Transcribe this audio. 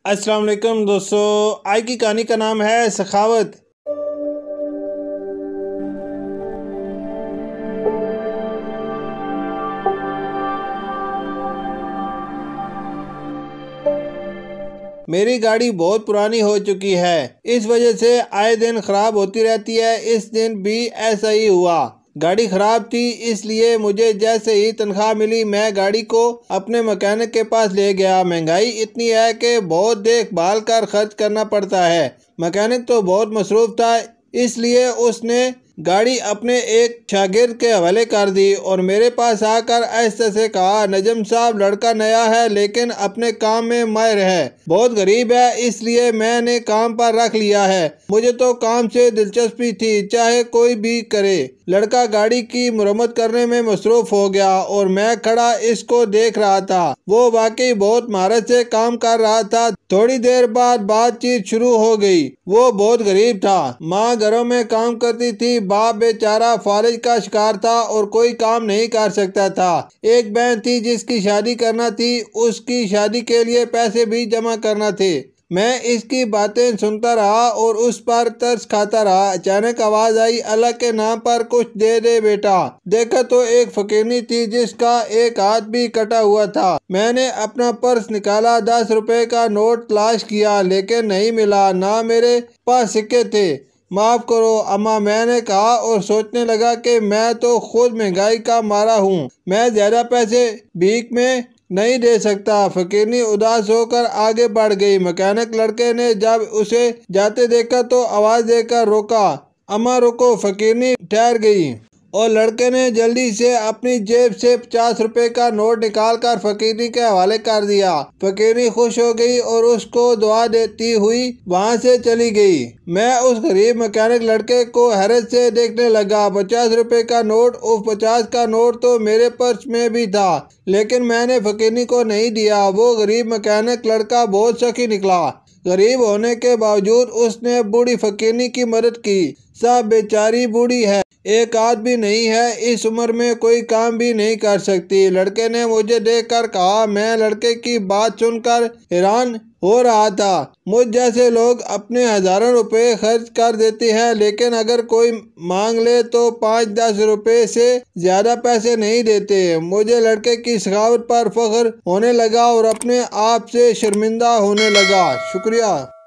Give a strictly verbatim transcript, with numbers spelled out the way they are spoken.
अस्सलाम वालेकुम दोस्तों, आज की कहानी का नाम है सखावत। मेरी गाड़ी बहुत पुरानी हो चुकी है, इस वजह से आए दिन खराब होती रहती है। इस दिन भी ऐसा ही हुआ। गाड़ी खराब थी, इसलिए मुझे जैसे ही तनख्वाह मिली मैं गाड़ी को अपने मैकेनिक के पास ले गया। महंगाई इतनी है कि बहुत देखभाल कर खर्च करना पड़ता है। मैकेनिक तो बहुत मसरूफ था, इसलिए उसने गाड़ी अपने एक शागिर्द के हवाले कर दी और मेरे पास आकर ऐसे से कहा, नजम साहब, लड़का नया है लेकिन अपने काम में माहिर है, बहुत गरीब है, इसलिए मैंने काम पर रख लिया है। मुझे तो काम से दिलचस्पी थी, चाहे कोई भी करे। लड़का गाड़ी की मुरम्मत करने में मसरूफ हो गया और मैं खड़ा इसको देख रहा था। वो वाकई बहुत महारत से काम कर रहा था। थोड़ी देर बाद बातचीत शुरू हो गई। वो बहुत गरीब था, माँ घरों में काम करती थी, बाप बेचारा फालिज का शिकार था और कोई काम नहीं कर सकता था। एक बहन थी जिसकी शादी करना थी, उसकी शादी के लिए पैसे भी जमा करना थे। मैं इसकी बातें सुनता रहा और उस पर तरस खाता रहा। अचानक आवाज आई, अल्लाह के नाम पर कुछ दे दे बेटा। देखा तो एक फकीरनी थी जिसका एक हाथ भी कटा हुआ था। मैंने अपना पर्स निकाला, दस रुपए का नोट तलाश किया लेकिन नहीं मिला, ना मेरे पास सिक्के थे। माफ करो अम्मा, मैंने कहा और सोचने लगा कि मैं तो खुद महंगाई का मारा हूँ, मैं ज्यादा पैसे भीख में नहीं दे सकता। फकीरनी उदास होकर आगे बढ़ गई। मैकेनिक लड़के ने जब उसे जाते देखा तो आवाज देकर रोका, अम्मा रुको। फकीरनी ठहर गई और लड़के ने जल्दी से अपनी जेब से पचास रुपए का नोट निकालकर फकीरनी के हवाले कर दिया। फकीरनी खुश हो गई और उसको दुआ देती हुई वहां से चली गई। मैं उस गरीब मैकेनिक लड़के को हैरत से देखने लगा। पचास रुपए का नोट, उस पचास का नोट तो मेरे पर्स में भी था, लेकिन मैंने फकीरनी को नहीं दिया। वो गरीब मैकेनिक लड़का बहुत सखी निकला। गरीब होने के बावजूद उसने बूढ़ी फकीरनी की मदद की। सब बेचारी बूढ़ी है, एक हाथ भी नहीं है, इस उम्र में कोई काम भी नहीं कर सकती। लड़के ने मुझे देखकर कहा। मैं लड़के की बात सुनकर हैरान हो रहा था। मुझ जैसे लोग अपने हजारों रुपए खर्च कर देते हैं, लेकिन अगर कोई मांग ले तो पाँच दस रुपए से ज्यादा पैसे नहीं देते। मुझे लड़के की सखावत पर फख्र होने लगा और अपने आप से शर्मिंदा होने लगा। शुक्रिया।